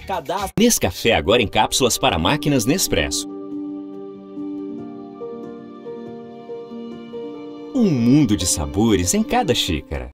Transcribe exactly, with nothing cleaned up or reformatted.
Cadastro. Nescafé agora em cápsulas para máquinas Nespresso. Um mundo de sabores em cada xícara.